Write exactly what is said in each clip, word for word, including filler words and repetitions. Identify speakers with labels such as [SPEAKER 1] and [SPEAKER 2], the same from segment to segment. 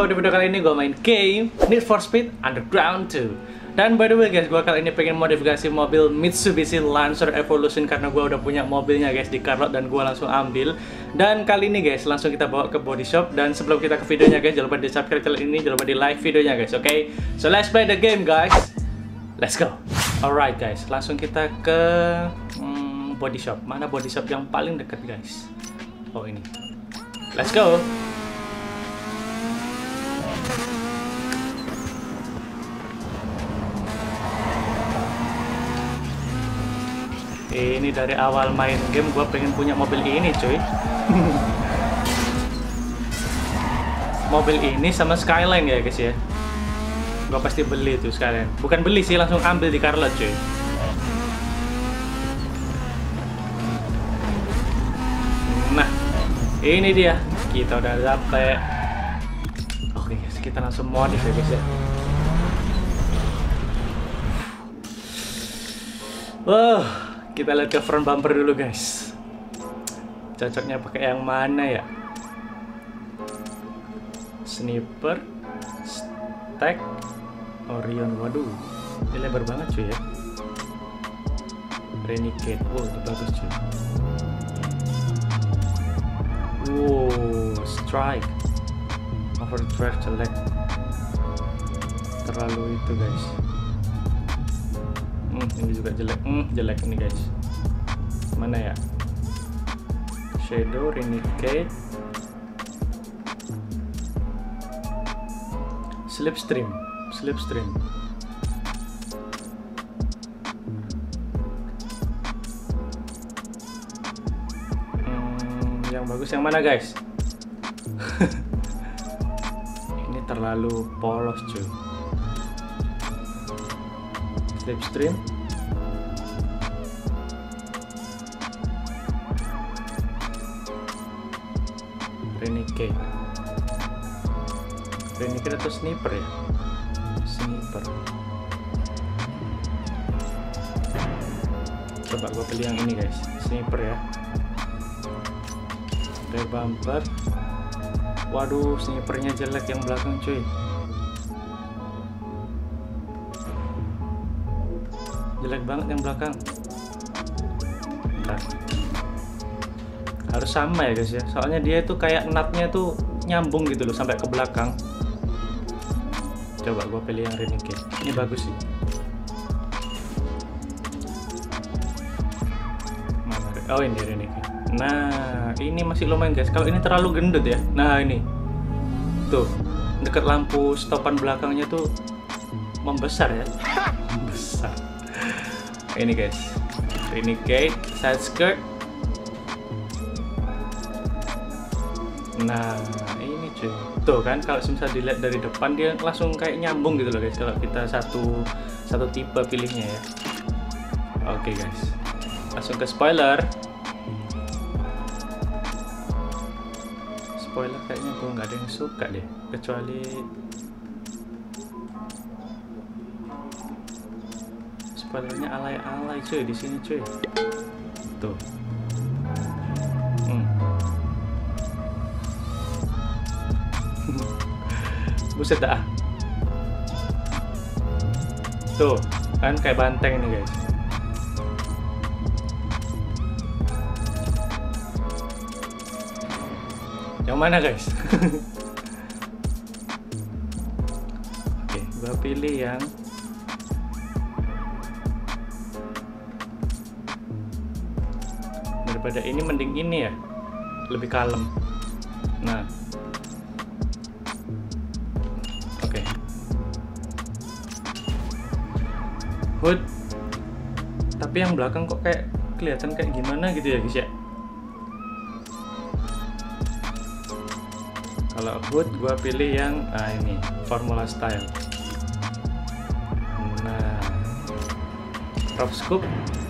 [SPEAKER 1] Halo, di video kali ini gue main game Need for Speed Underground two. Dan by the way guys, gue kali ini pengen modifikasi mobil Mitsubishi Lancer Evolution karena gue udah punya mobilnya guys di Carlot dan gue langsung ambil. Dan kali ini guys, langsung kita bawa ke body shop. Dan sebelum kita ke videonya guys, jangan lupa di subscribe channel ini, jangan lupa di like videonya guys, oke? Okay? So let's play the game guys. Let's go. Alright guys, langsung kita ke hmm, body shop. Mana body shop yang paling dekat guys? Oh ini. Let's go. Ini dari awal main game gue pengen punya mobil ini cuy. Mobil ini sama Skyline ya guys ya. Gue pasti beli tuh Skyline. Bukan beli sih, langsung ambil di Carlot cuy. Nah, ini dia. Kita udah dapet. Oke guys, kita langsung modif ya guys ya. Wah, kita lihat ke front bumper dulu guys. Cocoknya pakai yang mana ya? Sniper, Stack, Orion. Waduh, ini lebar banget cuy ya. Renegade, wow ini bagus cuy. Wow, Strike, Overdrive jelek, terlalu itu guys. Hmm, ini juga jelek, hmm, jelek ini guys. Mana ya? Shadow, Renegade, Slipstream, Slipstream. Hmm, yang bagus yang mana guys? Ini terlalu polos cuy. Slipstream, Renegade, Renegade atau Sniper ya? Sniper. Coba gue pilih yang ini guys, Sniper ya. Rear bumper. Waduh, snipernya jelek yang belakang cuy. Jelek banget yang belakang. Bentar. Harus sama ya guys ya, soalnya dia itu kayak nutnya tuh nyambung gitu loh sampai ke belakang. Coba gue pilih yang Renegade, ini bagus sih. Mana? Oh ini Renegade. Nah ini masih lumayan guys, kalau ini terlalu gendut ya. Nah ini tuh dekat lampu stopan belakangnya tuh membesar ya. Membesar. Ini guys, Renegade, side skirt. Nah ini cuy, tuh kan kalau misal dilihat dari depan dia langsung kayak nyambung gitu loh guys, kalau kita satu satu tipe pilihnya ya. Oke guys, langsung ke spoiler. Spoiler kayaknya gue nggak ada yang suka deh, kecuali spoilernya alay-alay cuy di sini cuy. Tuh. Hmm. Buset dah. Tuh, kan kayak banteng nih guys. Yang mana guys? Oke, gua pilih yang daripada ini, mending ini ya, lebih kalem. Nah oke, okay. Hood, tapi yang belakang kok kayak kelihatan kayak gimana gitu ya guys ya. Kalau hood gua pilih yang ah ini Formula Style. Nah top scoop.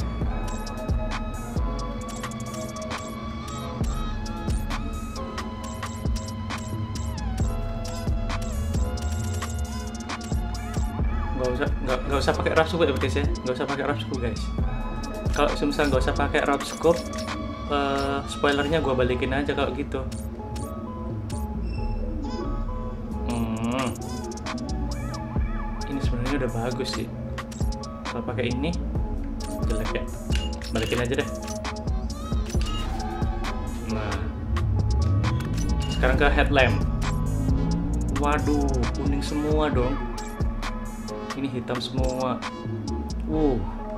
[SPEAKER 1] Gak usah nggak nggak usah pakai rough scope ya guys ya, nggak usah pakai rough scope guys. Kalau misal nggak usah pakai rough scope, uh, spoilernya gue balikin aja kalau gitu. Hmm. udah bagus sih. Kalau pakai ini jelek ya, balikin aja deh. Nah, sekarang ke headlamp. Waduh, kuning semua dong. Ini hitam semua. Uh.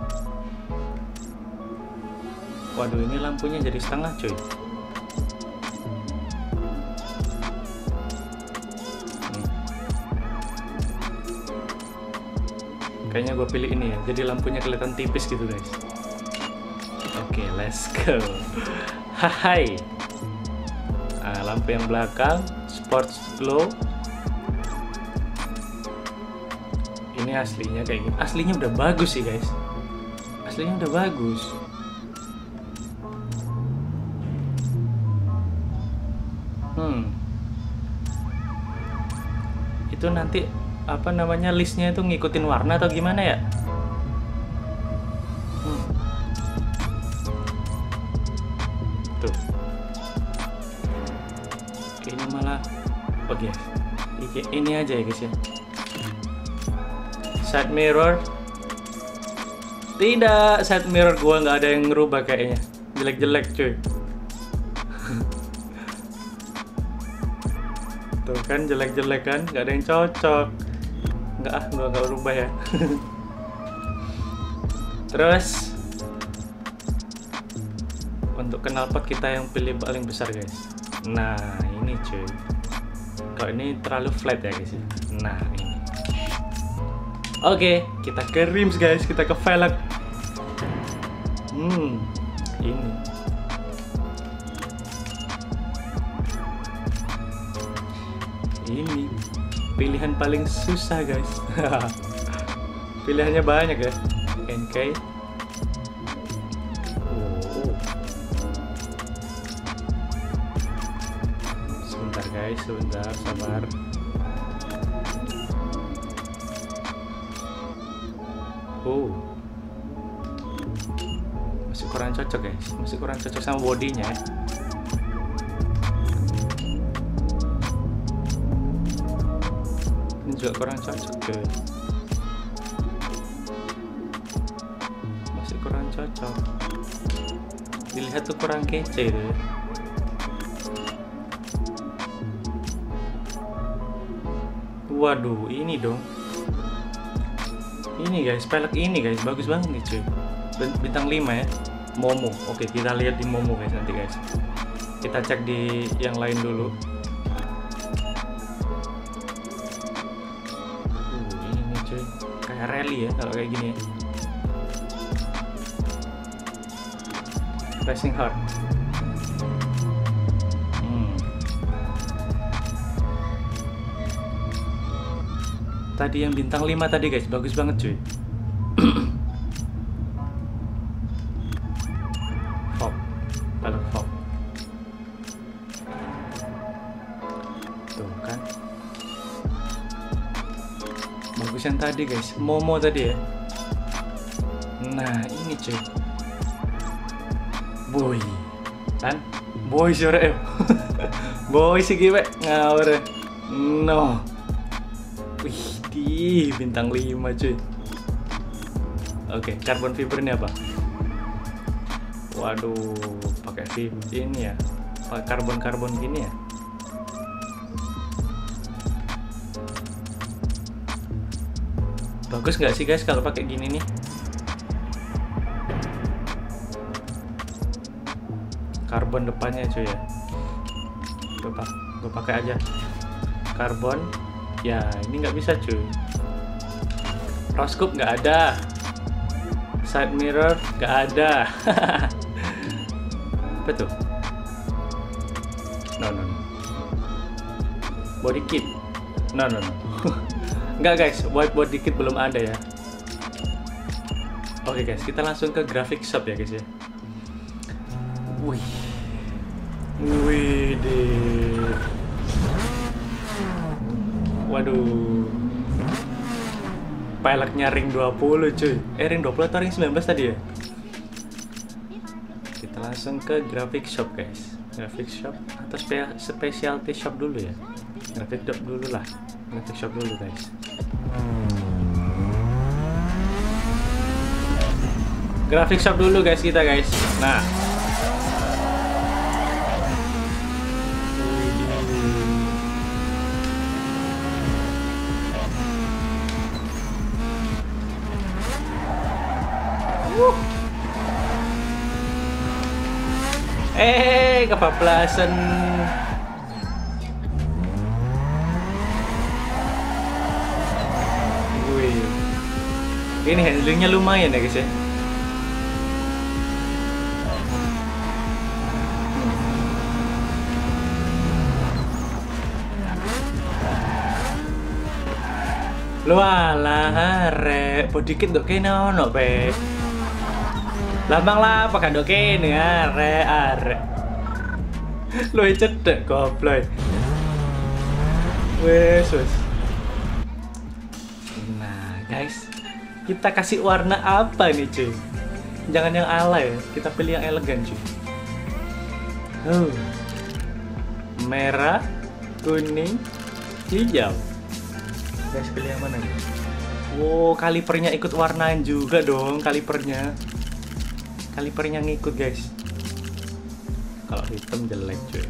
[SPEAKER 1] Waduh, ini lampunya jadi setengah cuy. Kayaknya gue pilih ini ya, jadi lampunya kelihatan tipis gitu guys. Oke, okay, let's go. Hai. Nah, lampu yang belakang sports glow. Ini aslinya kayak gini. Aslinya udah bagus sih guys. Aslinya udah bagus. Hmm. Itu nanti apa namanya listnya itu ngikutin warna atau gimana ya? Hmm. Tuh. Oke, ini malah oke. Okay. Ini aja ya guys ya. Side mirror. Tidak, side mirror gua nggak ada yang ngerubah kayaknya. Jelek-jelek cuy. Tuh kan jelek-jelek kan, nggak ada yang cocok. Nggak ah, nggak nggak berubah ya. Terus untuk knalpot kita yang pilih paling besar guys. Nah ini cuy. Kalau ini terlalu flat ya guys. Nah ini. Oke, kita ke rims guys, kita ke velg. Hmm, ini. Ini pilihan paling susah guys. Pilihannya banyak ya. N K. Oh. Sebentar guys, sebentar, sabar. Oh. Masih kurang cocok guys, masih kurang cocok sama bodinya ya. Juga kurang cocok ke, masih kurang cocok. Dilihat tuh kurang kece itu. Waduh, ini dong. Ini guys, pelek ini guys, bagus banget nih cuy. Bintang lima ya, Momo. Oke, kita lihat di Momo guys nanti guys. Kita cek di yang lain dulu. Kayak rally ya kalau kayak gini ya. Racing hard. Hmm. Tadi yang bintang lima tadi guys, bagus banget cuy. Fog, pelek fog. Tuh kan. Bagus yang tadi guys, Momo tadi ya. Nah ini cuy. Boy kan? Boy sore. Boy sih gue ngawur. No. Wih, di bintang lima cuy. Oke, carbon fiber ini apa? Waduh, pakai fiber ini ya. Pakai karbon-karbon gini ya. Bagus nggak sih guys kalau pakai gini nih? Karbon depannya cuy ya. Coba gue pakai aja karbon. Ya ini nggak bisa cuy. Roscope nggak ada. Side mirror nggak ada. Apa tuh? No no no. Body kit. No no no. Enggak guys, white body kit belum ada ya. Oke guys, kita langsung ke graphic shop ya guys ya. Wih. Wih deh. Waduh. Peleknya ring dua puluh cuy. Eh ring dua puluh atau ring sembilan belas tadi ya? Kita langsung ke graphic shop guys. Graphic shop atau spe specialty shop dulu ya. Graphic shop dulu lah. Graphic shop dulu guys. Graphic shop dulu guys kita guys. Nah. Uh. Eh, kebablasan. Wih. Ini handlingnya lumayan ya guys ya. Lu alah rek, bodikit ndok kene ono pe. Lambang lah apa kan ndok kene arek arek. Lu cedek goblok. Wes wes. Nah, guys. Kita kasih warna apa nih, cuy? Jangan yang alay ya. Kita pilih yang elegan, cuy. Huh. Merah, kuning, hijau. Guys, pilih yang mana guys? Wow, kalipernya ikut warnain juga dong, kalipernya. Kalipernya ngikut guys. Kalau hitam jelek cuy.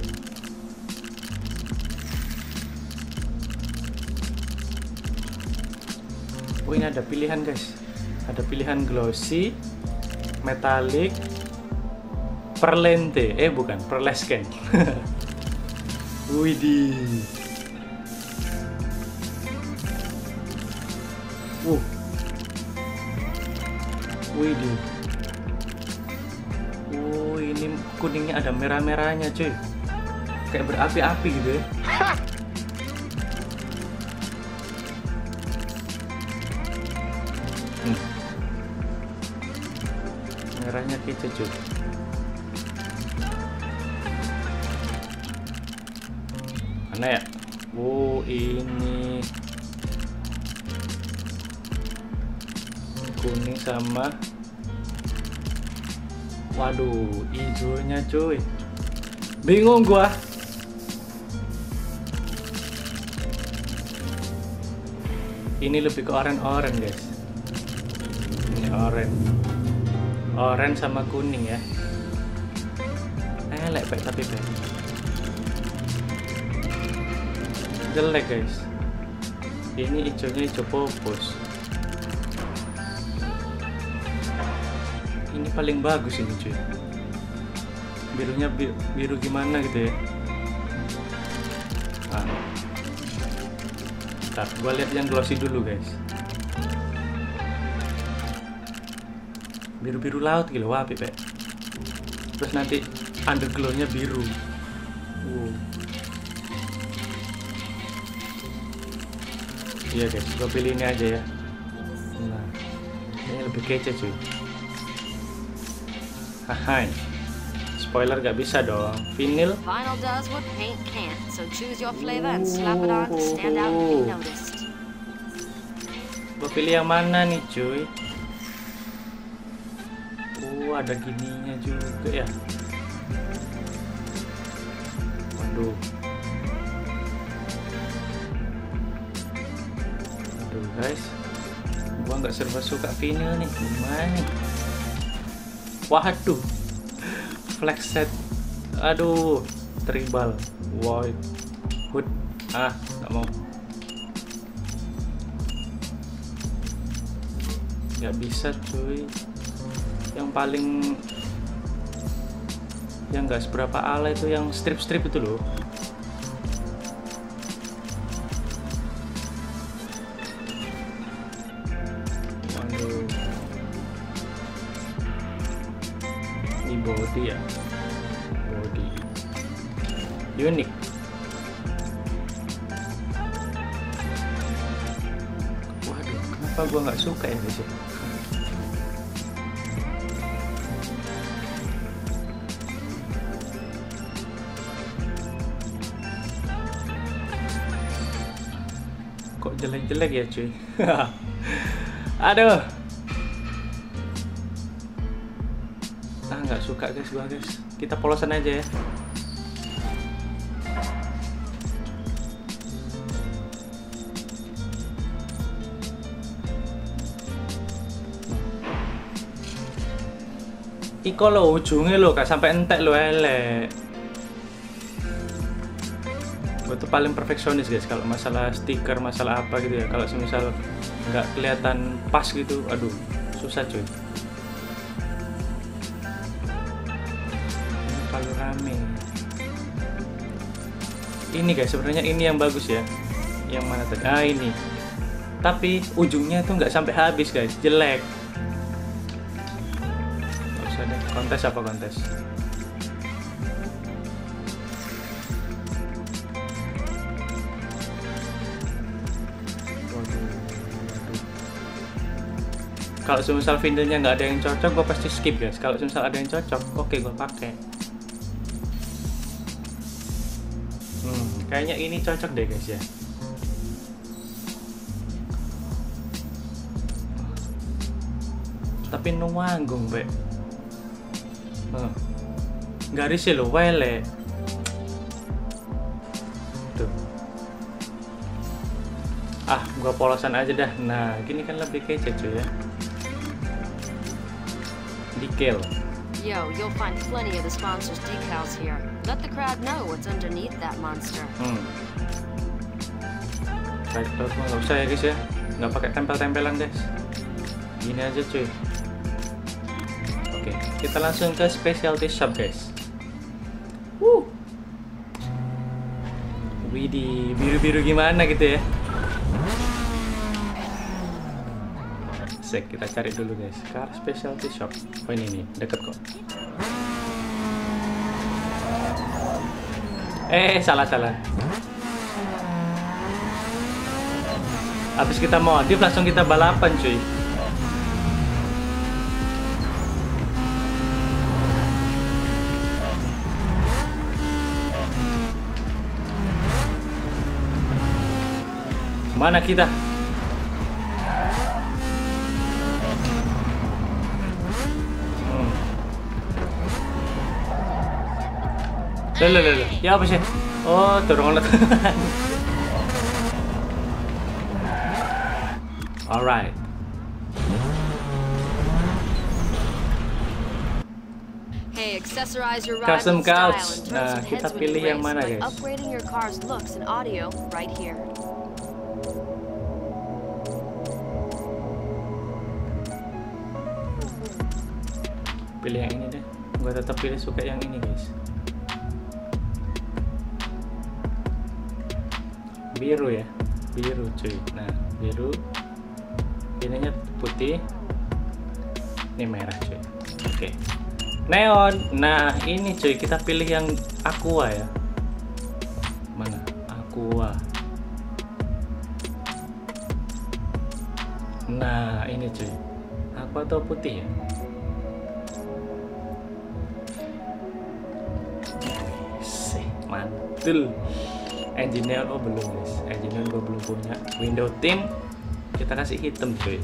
[SPEAKER 1] Oh, ini ada pilihan guys. Ada pilihan glossy, metallic, perlente. Eh bukan, perlesken. Widih. Uh. Widih. Oh, ini kuningnya ada merah-merahnya, cuy. Kayak berapi-api gitu ya. Hmm. Merahnya kece, cuy. Mana ya? Oh, ini kuning sama, waduh, hijaunya cuy, bingung gua. Ini lebih ke orange-orange guys. Ini orange, orange sama kuning ya. Eh, lepek tapi baik. Jelek guys. Ini hijaunya hijau popos. Ini paling bagus ini cuy. Birunya biru, biru gimana gitu ya. Nah. Ntar gua lihat yang glossy dulu guys. Biru-biru laut gitu, wah apik, Pak. Terus nanti underglow-nya biru. Uh. Iya guys, gua pilih ini aja ya. Nah, ini lebih kece cuy. Hai, spoiler gak bisa dong. Vinyl.
[SPEAKER 2] Vinyl does what paint can't, so choose your flavor and slap it on to stand out and be noticed.
[SPEAKER 1] Gue pilih yang mana nih cuy? Oh, ada gininya juga ya. Waduh. Aduh guys, gua nggak serba suka vinyl nih. Gimana nih? Waduh, flex set, aduh, tribal, white, hood, ah, nggak mau, nggak bisa cuy, yang paling, yang nggak seberapa ala itu yang strip-strip itu loh. Body ya, body unik. Waduh, kenapa gua nggak suka ya guys? Kok jelek-jelek ya cuy? Aduh. Ah, nggak suka guys gua guys. Kita polosan aja ya. Iko lo ujungnya lo gak sampai entek lo elek. Gue tuh paling perfeksionis guys kalau masalah stiker, masalah apa gitu ya. Kalau semisal nggak kelihatan pas gitu, aduh susah cuy. Kalau rame ini guys, sebenarnya ini yang bagus ya. Yang mana tadi? Ah ini. Tapi ujungnya tuh nggak sampai habis guys, jelek. Gak usah deh. Kontes apa kontes? Kalau semisal vinilnya nggak ada yang cocok, gue pasti skip guys. Kalau semisal ada yang cocok, oke gue pakai. Hmm, kayaknya ini cocok deh guys ya. Tapi nuanggung be. Hmm. Garisnya lo wele. Tuh. Ah, gue polosan aja dah. Nah, gini kan lebih kece cuy ya. Decal.
[SPEAKER 2] Yo, you'll find plenty of the sponsors' decals here. Let the crowd know what's underneath that monster.
[SPEAKER 1] Hmm. Baik, terus nggak usah ya guys ya. Nggak pakai tempel-tempelan guys. Gini aja cuy. Oke, kita langsung ke specialty shop guys. Wuh. Widih, biru-biru gimana gitu ya. Kita cari dulu guys, car specialty shop. Oh ini nih, deket kok. Eh, salah salah. Habis kita modif langsung kita balapan cuy. Mana kita? Lele lele, ya apa sih? Oh, dorong alat. Alright.
[SPEAKER 2] Hey, accessorize your ride
[SPEAKER 1] Custom
[SPEAKER 2] with style
[SPEAKER 1] couch.
[SPEAKER 2] and turn
[SPEAKER 1] Nah,
[SPEAKER 2] some
[SPEAKER 1] kita
[SPEAKER 2] heads when
[SPEAKER 1] pilih
[SPEAKER 2] you
[SPEAKER 1] yang
[SPEAKER 2] race
[SPEAKER 1] mana
[SPEAKER 2] by
[SPEAKER 1] guys?
[SPEAKER 2] upgrading your car's looks and audio right here.
[SPEAKER 1] Pilih yang ini deh. Gue tetap pilih suka yang ini guys. Biru ya, biru cuy. Nah, biru. Ininya putih. Ini merah cuy. Oke. Neon. Nah, ini cuy, kita pilih yang aqua ya. Mana? Aqua. Nah, ini cuy. Aqua atau putih ya? Mantul. Engineer oh belum guys, engineer gue belum punya. Window tint kita kasih hitam cuy.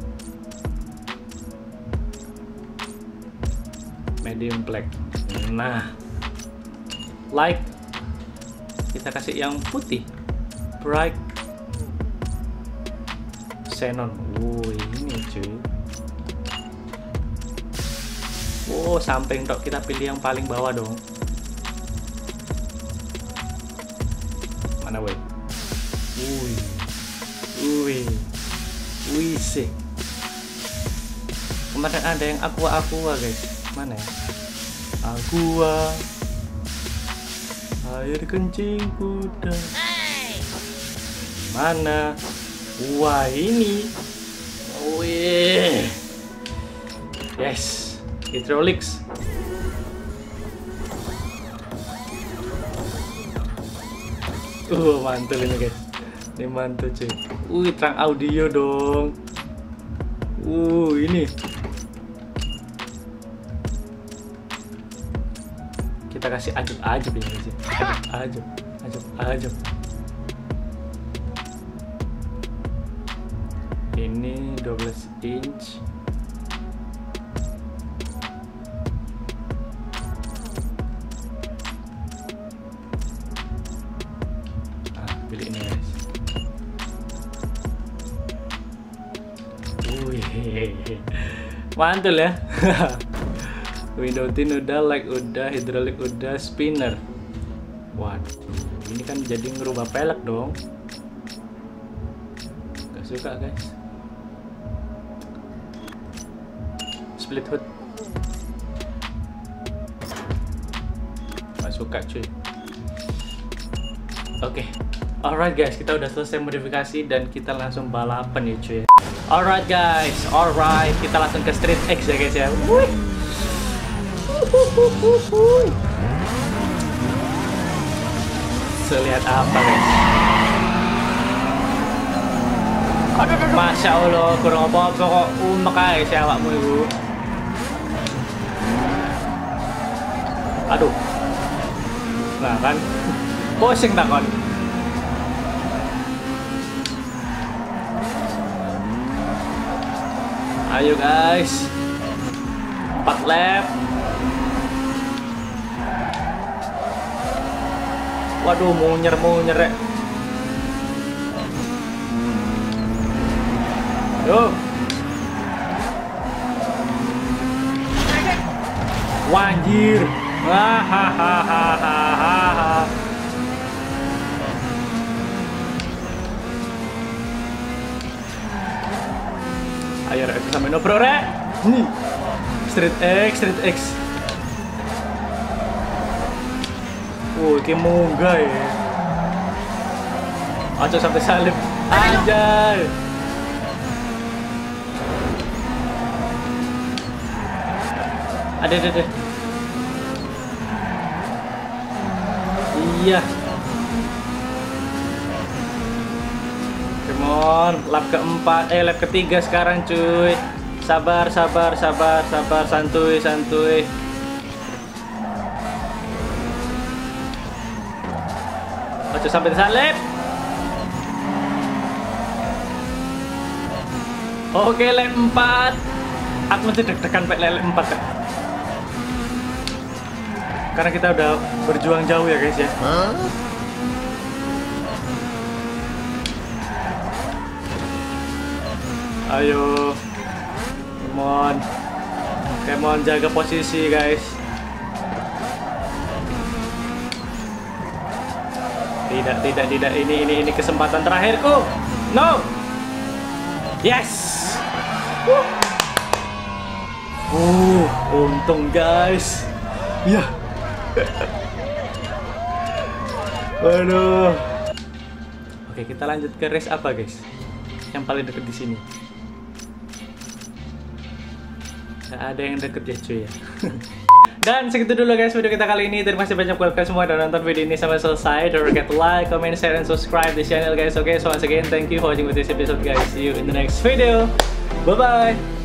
[SPEAKER 1] Medium black. Nah, light kita kasih yang putih. Bright xenon. Wow, ini cuy. Oh, samping tok kita pilih yang paling bawah dong. Mana weh? Wih, wih, wih sih. Kemarin ada yang aqua aqua guys. Mana ya? Aqua, air kencing kuda. Mana? Wah ini. Wih, yes, hydraulics. Uh, mantul ini guys. Ini mantul cuy. Wih, terang audio dong. Uh, ini. Kita kasih ajab-ajab ini guys. Ajab, ajab, ajab. Ini dua belas inch. Pilih ini guys. Wih, mantul ya. Window tint udah, lag udah, hydraulic udah, spinner. Waduh, ini kan jadi ngerubah pelek dong. Gak suka guys. Split hood. Gak suka cuy. Oke, okay. Alright guys, kita udah selesai modifikasi dan kita langsung balapan ya cuy. Alright guys, alright, kita langsung ke Street X ya guys ya. Wuih. Lihat apa guys? Masya Allah, kurang apa-apa kok umek aja si awakmu ibu. Aduh. Nah kan, pusing takon. Ayo guys, empat lap. Waduh, munyer munyer ya. Yo. Wanjir. Hahaha. Ayo rek sampai no bro rek. Nih. Street X, Street X. Oh, kayak munggah ya. Aco sampai salib. Anjay. Ada, ada, ada. Iya. Come on, lap keempat, eh lap ketiga sekarang cuy. Sabar, sabar, sabar, sabar, santuy, santuy. Aco sampai salib. Oke, lap empat. Aku masih deg-degan pak lap empat kan. Karena kita udah berjuang jauh ya guys ya. Huh? Ayo, come on, come on, jaga posisi guys. Tidak, tidak, tidak. Ini, ini, ini kesempatan terakhirku. No. Yes. Uh, uh untung guys. Ya. Waduh. Oke, kita lanjut ke race apa guys? Yang paling deket di sini. Gak ada yang deket ya cuy ya. Dan segitu dulu guys video kita kali ini. Terima kasih banyak buat kalian semua udah nonton video ini sampai selesai. Don't forget to like, comment, share, and subscribe this channel guys. Okay, so once again thank you for watching with this episode guys. See you in the next video. Bye bye.